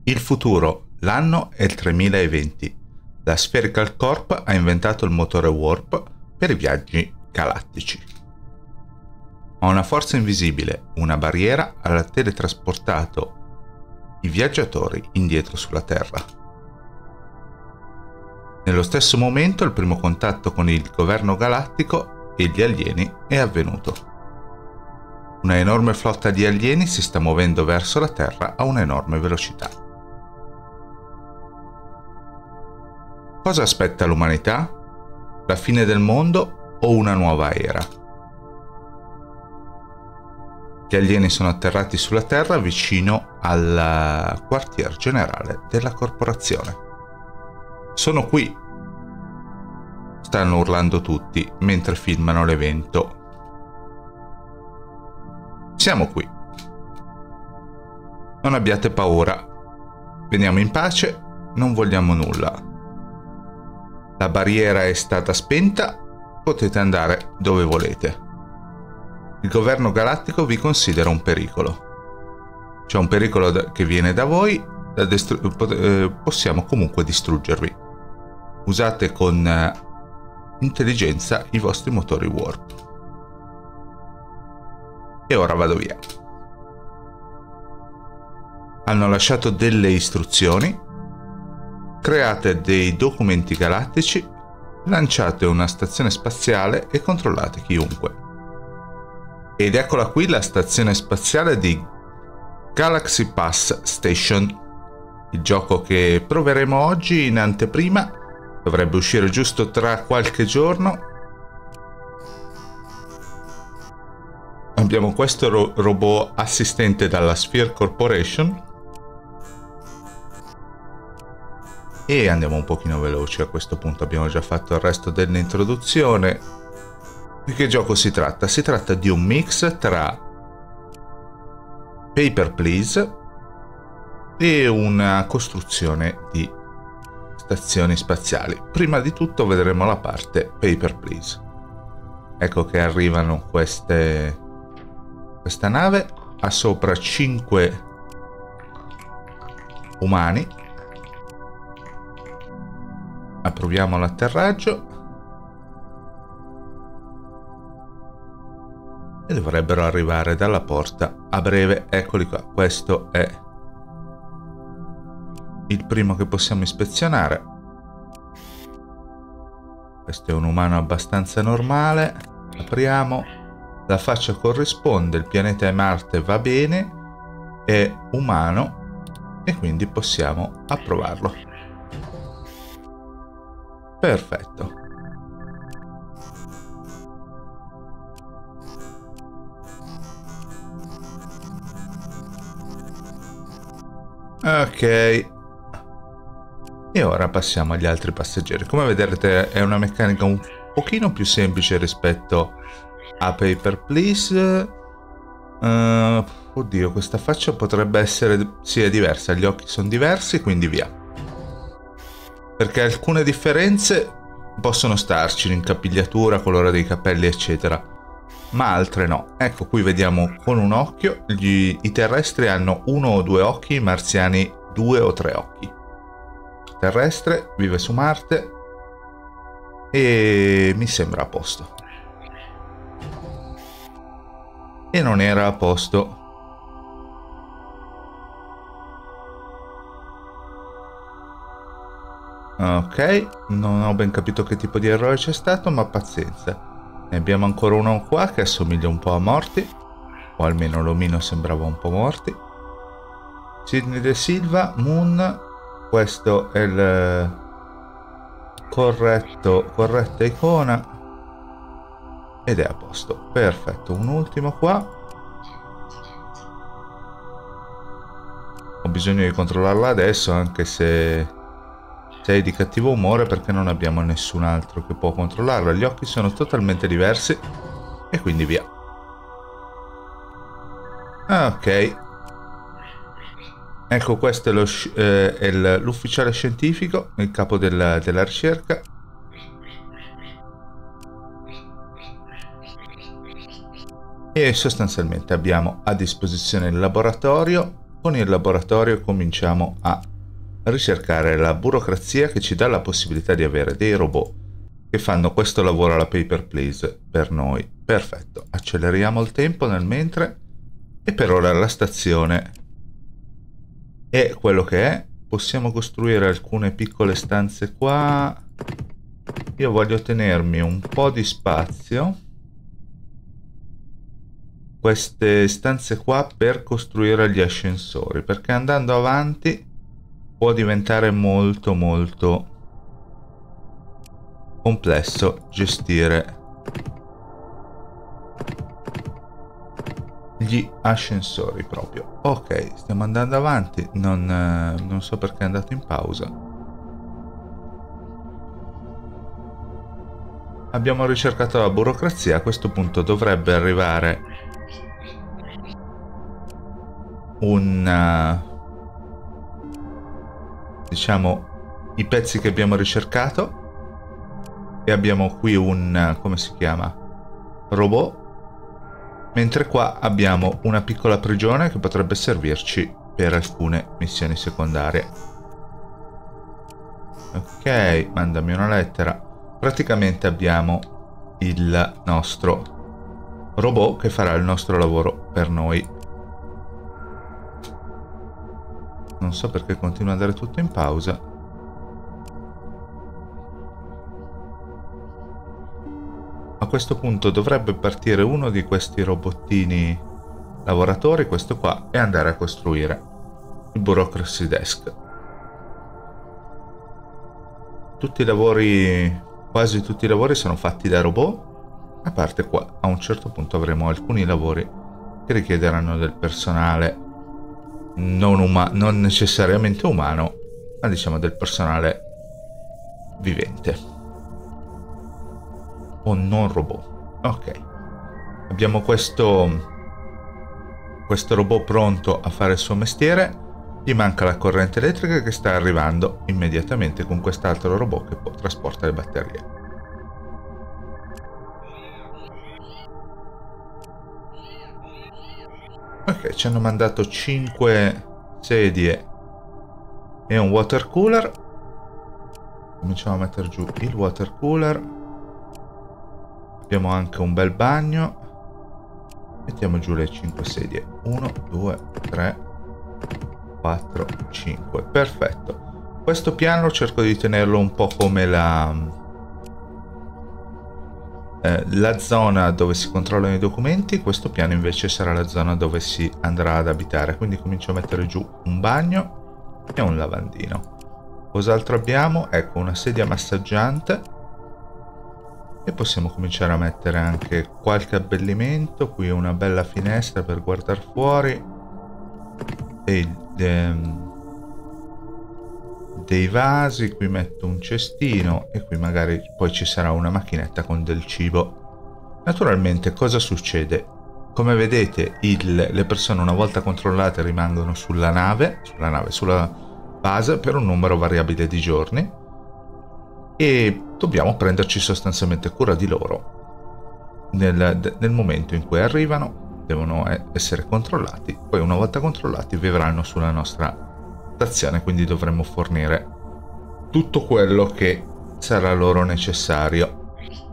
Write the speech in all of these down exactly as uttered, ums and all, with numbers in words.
Il futuro, l'anno è il tremilaventi. La Spherical Corp ha inventato il motore Warp per i viaggi galattici. Ma una forza invisibile, una barriera, ha teletrasportato i viaggiatori indietro sulla Terra. Nello stesso momento il primo contatto con il governo galattico e gli alieni è avvenuto. Una enorme flotta di alieni si sta muovendo verso la Terra a un'enorme velocità. Cosa aspetta l'umanità? La fine del mondo o una nuova era? Gli alieni sono atterrati sulla Terra vicino al quartier generale della corporazione. Sono qui! Stanno urlando tutti mentre filmano l'evento. Siamo qui. Non abbiate paura. Veniamo in pace, non vogliamo nulla. La barriera è stata spenta, potete andare dove volete. Il governo galattico vi considera un pericolo. C'è un pericolo che viene da voi, da destru- possiamo comunque distruggervi. Usate con intelligenza i vostri motori Warp. E ora vado via. Hanno lasciato delle istruzioni. Create dei documenti galattici, lanciate una stazione spaziale e controllate chiunque. Ed eccola qui la stazione spaziale di Galaxy Pass Station, il gioco che proveremo oggi in anteprima, dovrebbe uscire giusto tra qualche giorno. Abbiamo questo ro- robot assistente dalla Sphere Corporation. E andiamo un pochino veloci a questo punto, abbiamo già fatto il resto dell'introduzione. Di che gioco si tratta? Si tratta di un mix tra Paper Please e una costruzione di stazioni spaziali. Prima di tutto vedremo la parte Paper Please. Ecco che arrivano queste... questa nave, ha sopra cinque umani. Approviamo l'atterraggio e dovrebbero arrivare dalla porta a breve. Eccoli qua, questo è il primo che possiamo ispezionare. Questo è un umano abbastanza normale. Apriamo, la faccia corrisponde, il pianeta è Marte, va bene, è umano e quindi possiamo approvarlo. Perfetto. Ok. E ora passiamo agli altri passeggeri. Come vedrete è una meccanica un pochino più semplice rispetto a Paper Please. Uh, oddio, questa faccia potrebbe essere... sì, è diversa, gli occhi sono diversi, quindi via. Perché alcune differenze possono starci, l'incapigliatura, colore dei capelli, eccetera, ma altre no. Ecco, qui vediamo con un occhio, gli, i terrestri hanno uno o due occhi, i marziani due o tre occhi. Il terrestre vive su Marte e mi sembra a posto. E non era a posto. Ok, non ho ben capito che tipo di errore c'è stato, ma pazienza. Ne abbiamo ancora uno qua che assomiglia un po' a Morty, o almeno l'omino sembrava un po' Morty. Sidney De Silva, Moon, questo è il corretto, corretta icona ed è a posto. Perfetto, un ultimo qua. Ho bisogno di controllarla adesso, anche se... sei di cattivo umore perché non abbiamo nessun altro che può controllarlo. Gli occhi sono totalmente diversi e quindi via. Ok. Ecco, questo è, lo, eh, è l'ufficiale scientifico, il capo della, della ricerca. E sostanzialmente abbiamo a disposizione il laboratorio con il laboratorio cominciamo a ricercare la burocrazia che ci dà la possibilità di avere dei robot che fanno questo lavoro alla Paper Please per noi. Perfetto, acceleriamo il tempo nel mentre e per ora la stazione è quello che è. Possiamo costruire alcune piccole stanze qua. Io voglio tenermi un po' di spazio, queste stanze qua, per costruire gli ascensori, perché andando avanti può diventare molto molto complesso gestire gli ascensori proprio. Ok, stiamo andando avanti, non, eh, non so perché è andato in pausa. Abbiamo ricercato la burocrazia, a questo punto dovrebbe arrivare un uh, diciamo i pezzi che abbiamo ricercato, e abbiamo qui un, come si chiama, robot, mentre qua abbiamo una piccola prigione che potrebbe servirci per alcune missioni secondarie. Ok, mandami una lettera. Praticamente abbiamo il nostro robot che farà il nostro lavoro per noi. Non so perché continua ad andare tutto in pausa. A questo punto dovrebbe partire uno di questi robottini lavoratori, questo qua, e andare a costruire il Bureaucracy Desk. Tutti i lavori, quasi tutti i lavori sono fatti da robot, a parte qua. A un certo punto avremo alcuni lavori che richiederanno del personale non, uma- non necessariamente umano, ma diciamo del personale vivente o non robot. Ok, abbiamo questo questo robot pronto a fare il suo mestiere. Gli manca la corrente elettrica che sta arrivando immediatamente con quest'altro robot che può trasporta le batterie. Ok, ci hanno mandato cinque sedie e un water cooler. Cominciamo a mettere giù il water cooler. Abbiamo anche un bel bagno. Mettiamo giù le cinque sedie. uno, due, tre, quattro, cinque. Perfetto. Questo piano cerco di tenerlo un po' come la, eh, la zona dove si controllano i documenti. Questo piano invece sarà la zona dove si andrà ad abitare. Quindi comincio a mettere giù un bagno e un lavandino. Cos'altro abbiamo? Ecco, una sedia massaggiante. E possiamo cominciare a mettere anche qualche abbellimento. Qui una bella finestra per guardare fuori. E ehm, dei vasi. Qui metto un cestino. E qui magari poi ci sarà una macchinetta con del cibo. Naturalmente cosa succede? Come vedete il, le persone una volta controllate rimangono sulla nave. Sulla nave, sulla base per un numero variabile di giorni. E dobbiamo prenderci sostanzialmente cura di loro nel, nel momento in cui arrivano. Devono essere controllati, poi una volta controllati vivranno sulla nostra stazione, quindi dovremo fornire tutto quello che sarà loro necessario.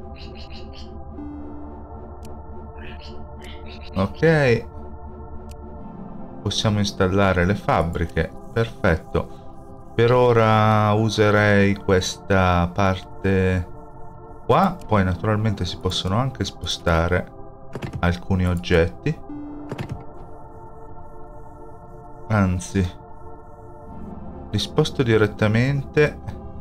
Ok, possiamo installare le fabbriche. Perfetto. Per ora userei questa parte qua, poi naturalmente si possono anche spostare alcuni oggetti. Anzi, li sposto direttamente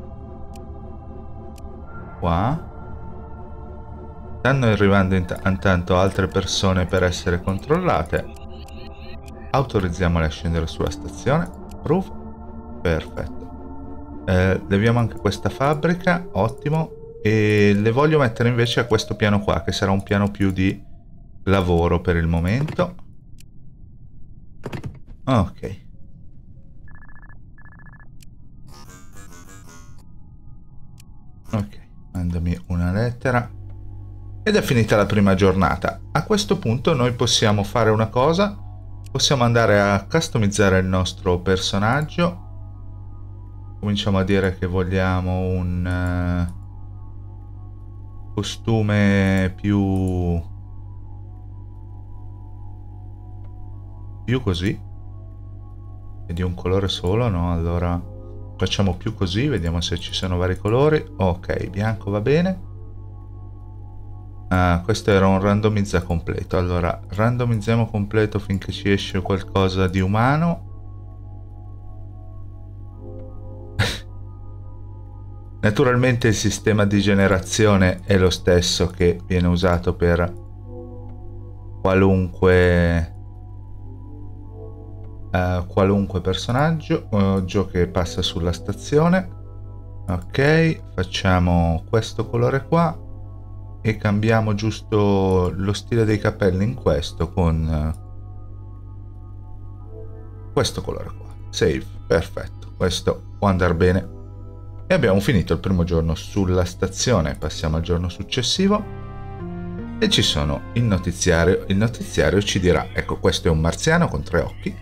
qua. Stanno arrivando int- intanto altre persone per essere controllate. Autorizziamole a scendere sulla stazione. Approve. Perfetto. Eh, leviamo anche questa fabbrica, ottimo, e le voglio mettere invece a questo piano qua, che sarà un piano più di lavoro per il momento. Ok. Ok, mandami una lettera. Ed è finita la prima giornata. A questo punto noi possiamo fare una cosa. possiamo andare a customizzare il nostro personaggio. Cominciamo a dire che vogliamo un uh, costume più più così, e di un colore solo, no? Allora facciamo più così, vediamo se ci sono vari colori. Ok, bianco va bene. Ah, questo era un randomizza completo. Allora randomizziamo completo finché ci esce qualcosa di umano. Naturalmente il sistema di generazione è lo stesso che viene usato per qualunque uh, qualunque personaggio uh, che passa sulla stazione. Ok, facciamo questo colore qua e cambiamo giusto lo stile dei capelli in questo con uh, questo colore qua. Save, perfetto, questo può andare bene. E abbiamo finito il primo giorno sulla stazione. Passiamo al giorno successivo e ci sono il notiziario. Il notiziario ci dirà, ecco, questo è un marziano con tre occhi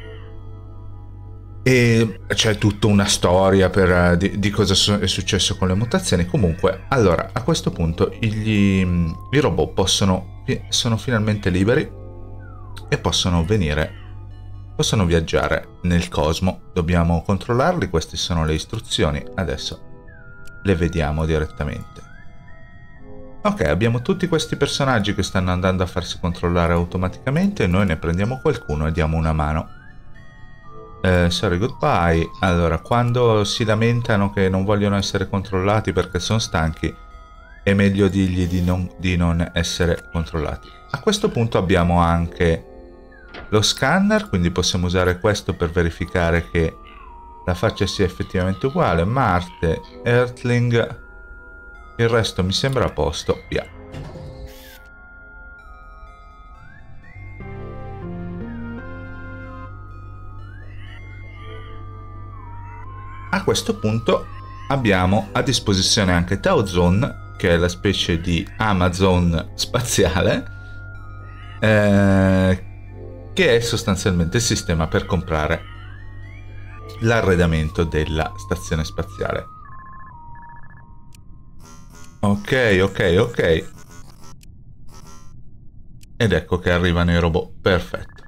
e c'è tutta una storia per, di, di cosa è successo con le mutazioni. Comunque, allora, a questo punto gli, i robot possono, sono finalmente liberi e possono venire possono viaggiare nel cosmo. Dobbiamo controllarli, queste sono le istruzioni, adesso le vediamo direttamente. Ok, abbiamo tutti questi personaggi che stanno andando a farsi controllare automaticamente e noi ne prendiamo qualcuno e diamo una mano. Eh, sorry, goodbye. Allora, quando si lamentano che non vogliono essere controllati perché sono stanchi, è meglio dirgli di non, di non essere controllati. A questo punto abbiamo anche lo scanner, quindi possiamo usare questo per verificare che la faccia sia effettivamente uguale. Marte, Earthling, il resto mi sembra a posto, via. A questo punto abbiamo a disposizione anche Taozone, che è la specie di Amazon spaziale, eh, che è sostanzialmente il sistema per comprare l'arredamento della stazione spaziale. Ok, ok, ok. Ed ecco che arrivano i robot. Perfetto.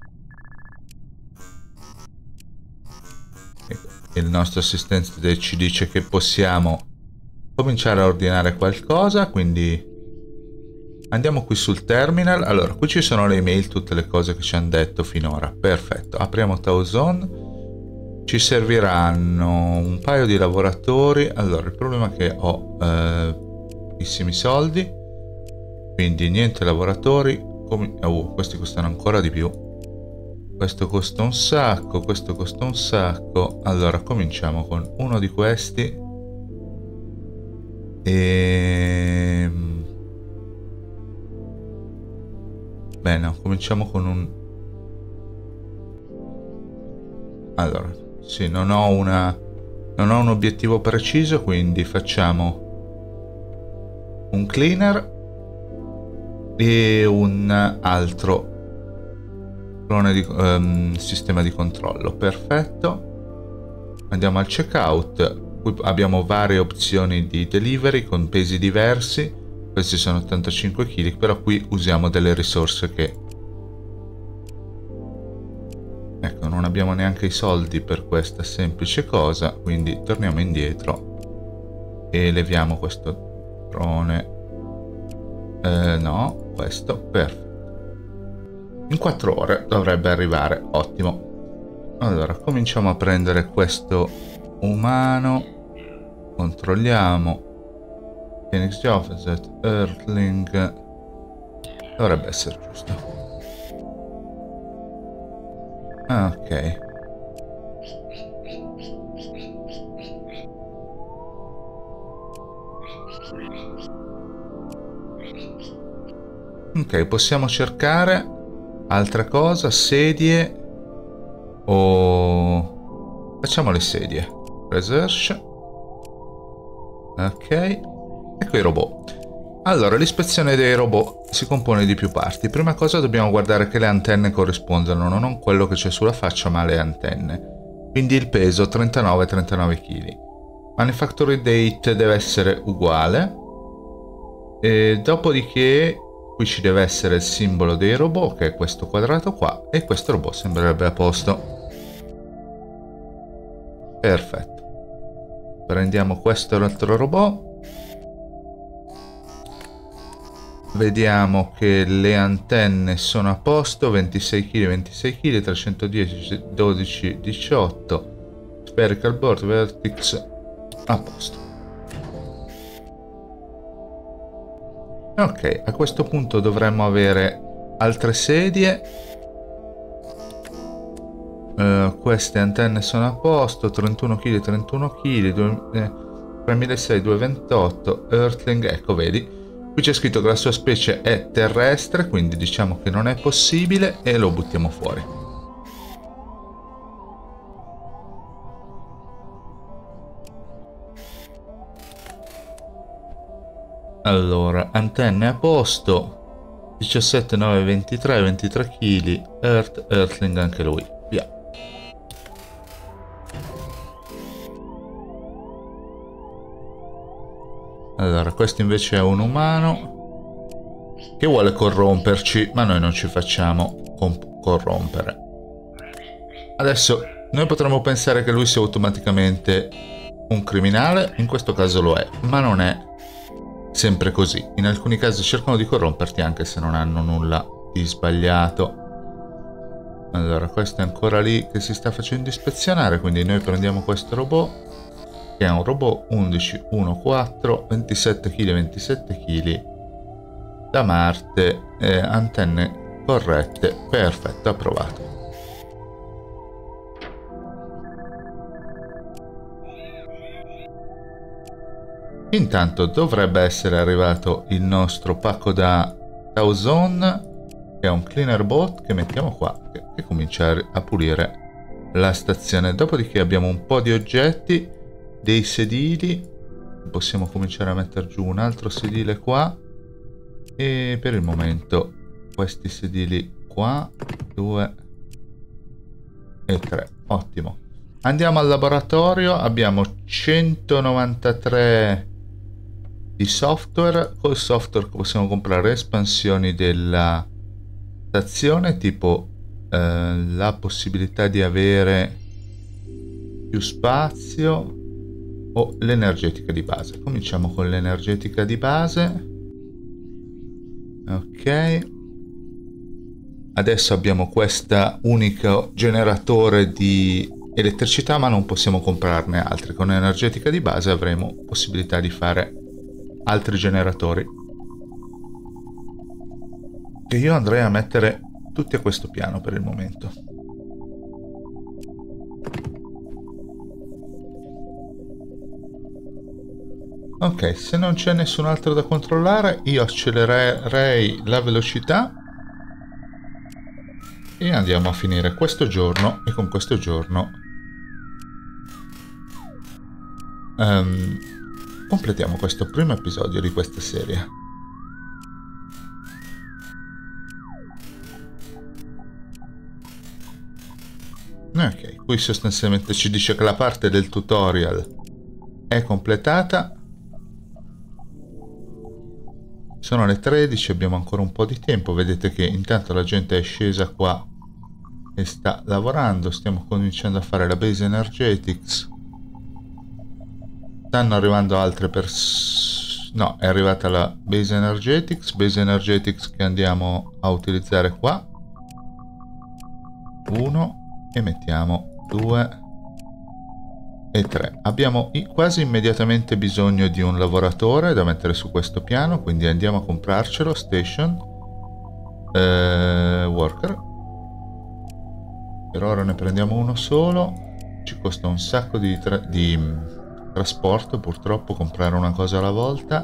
Il nostro assistente ci dice che possiamo cominciare a ordinare qualcosa, quindi andiamo qui sul terminal. Allora, qui ci sono le email, tutte le cose che ci hanno detto finora. Perfetto, apriamo Taozone. Ci serviranno un paio di lavoratori. Allora, il problema è che ho eh, pochissimi soldi, quindi niente lavoratori. Come... Oh, questi costano ancora di più. Questo costa un sacco, questo costa un sacco. Allora, cominciamo con uno di questi. E... Beh, no, cominciamo con un... Allora, sì, non ho una... non ho un obiettivo preciso, quindi facciamo un cleaner e un altro clone di um, sistema di controllo. Perfetto. Andiamo al checkout. Qui abbiamo varie opzioni di delivery con pesi diversi. Questi sono ottantacinque chili, però qui usiamo delle risorse che... Ecco, non abbiamo neanche i soldi per questa semplice cosa, quindi torniamo indietro e leviamo questo drone. Eh, no, questo, perfetto. In quattro ore dovrebbe arrivare, ottimo. Allora, cominciamo a prendere questo umano, controlliamo. Phoenix Joseph, Earthling, dovrebbe essere giusto. Ah, ok. Ok, possiamo cercare altra cosa, sedie o... Facciamo le sedie. Research. Ok. Ecco i robot. Allora, l'ispezione dei robot si compone di più parti. Prima cosa dobbiamo guardare che le antenne corrispondano, non quello che c'è sulla faccia, ma le antenne. Quindi il peso trentanove trentanove chili. Manufacturing date deve essere uguale. E dopodiché qui ci deve essere il simbolo dei robot, che è questo quadrato qua, e questo robot sembrerebbe a posto. Perfetto. Prendiamo questo altro robot. Vediamo che le antenne sono a posto, ventisei chili, ventisei chili, trecentodieci, dodici, diciotto, spherical board, vertex, a posto. Ok, a questo punto dovremmo avere altre sedie. Uh, queste antenne sono a posto, trentuno chili, trentuno chili, tremilaseicento, duecentoventotto, Earthling, ecco vedi. Qui c'è scritto che la sua specie è terrestre, quindi diciamo che non è possibile e lo buttiamo fuori. Allora, antenne a posto, diciassette nove ventitré, ventitré chili, Earth, Earthling anche lui, via. Allora, questo invece è un umano che vuole corromperci, ma noi non ci facciamo corrompere. Adesso, noi potremmo pensare che lui sia automaticamente un criminale, in questo caso lo è, ma non è sempre così. In alcuni casi cercano di corromperti anche se non hanno nulla di sbagliato. Allora, questo è ancora lì che si sta facendo ispezionare, quindi noi prendiamo questo robot, che è un robot undici uno quattro, ventisette chili, ventisette chili, da Marte, eh, antenne corrette, perfetto, approvato. Intanto dovrebbe essere arrivato il nostro pacco da Towzone, che è un cleaner bot che mettiamo qua, che, che comincia a pulire la stazione. Dopodiché abbiamo un po' di oggetti, dei sedili, possiamo cominciare a mettere giù un altro sedile qua, e per il momento questi sedili qua, due e tre, ottimo. Andiamo al laboratorio, abbiamo centonovantatré di software. Col software possiamo comprare espansioni della stazione, tipo eh, la possibilità di avere più spazio o l'energetica di base. Cominciamo con l'energetica di base. Ok, adesso abbiamo questa unico generatore di elettricità, ma non possiamo comprarne altri. Con l'energetica di base avremo possibilità di fare altri generatori, che io andrei a mettere tutti a questo piano per il momento. Ok, se non c'è nessun altro da controllare, io accelererei la velocità e andiamo a finire questo giorno, e con questo giorno um, completiamo questo primo episodio di questa serie. Ok, qui sostanzialmente ci dice che la parte del tutorial è completata. Sono le tredici, abbiamo ancora un po' di tempo. Vedete che intanto la gente è scesa qua e sta lavorando. Stiamo cominciando a fare la base energetics. Stanno arrivando altre persone. No, è arrivata la base energetics. Base energetics che andiamo a utilizzare qua. Uno. E mettiamo due e tre. Abbiamo quasi immediatamente bisogno di un lavoratore da mettere su questo piano, quindi andiamo a comprarcelo. Station eh, worker. Per ora ne prendiamo uno solo, ci costa un sacco di, tra di trasporto purtroppo comprare una cosa alla volta.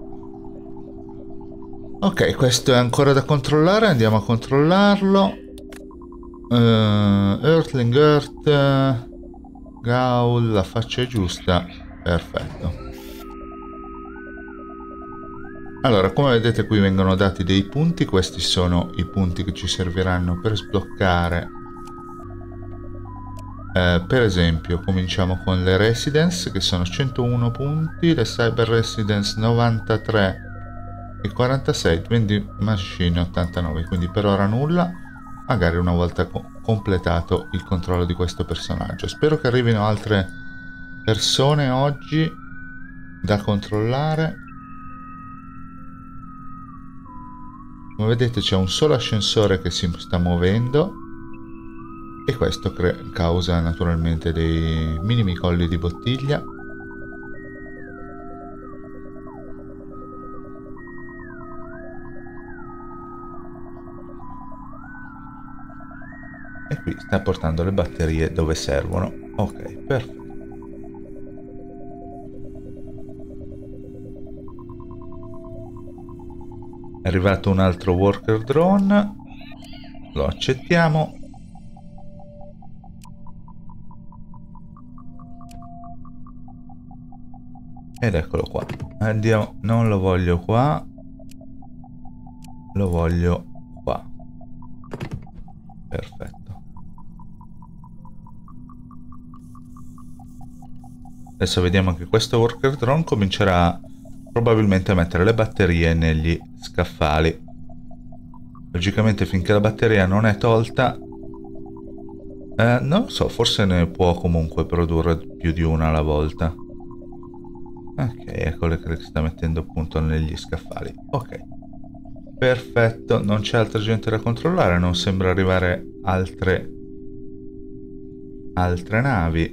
Ok, questo è ancora da controllare, andiamo a controllarlo. uh, Earthling Earth, Gaul, la faccia è giusta, perfetto. Allora, come vedete qui vengono dati dei punti, questi sono i punti che ci serviranno per sbloccare. Eh, per esempio, cominciamo con le residence che sono centouno punti, le cyber residence novantatré e quarantasei, quindi machine ottantanove, quindi per ora nulla, magari una volta co completato il controllo di questo personaggio. Spero che arrivino altre persone oggi da controllare. Come vedete c'è un solo ascensore che si sta muovendo e questo causa naturalmente dei minimi colli di bottiglia. E qui sta portando le batterie dove servono. Ok, perfetto. È arrivato un altro worker drone, lo accettiamo. Ed eccolo qua. Andiamo, non lo voglio qua, lo voglio qua. Perfetto. Adesso vediamo che questo worker drone comincerà probabilmente a mettere le batterie negli scaffali. Logicamente finché la batteria non è tolta, eh, non lo so, forse ne può comunque produrre più di una alla volta. Ok, eccole che sta mettendo appunto negli scaffali. Ok, perfetto, non c'è altra gente da controllare, non sembra arrivare altre altre navi.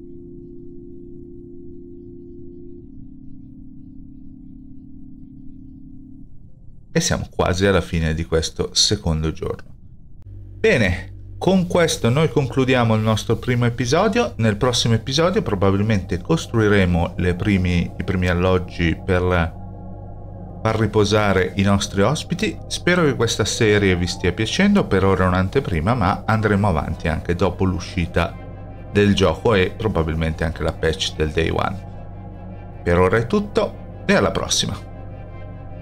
E siamo quasi alla fine di questo secondo giorno. Bene, con questo noi concludiamo il nostro primo episodio. Nel prossimo episodio probabilmente costruiremo le primi, i primi alloggi per far riposare i nostri ospiti. Spero che questa serie vi stia piacendo. Per ora è un'anteprima, ma andremo avanti anche dopo l'uscita del gioco e probabilmente anche la patch del day one. Per ora è tutto e alla prossima.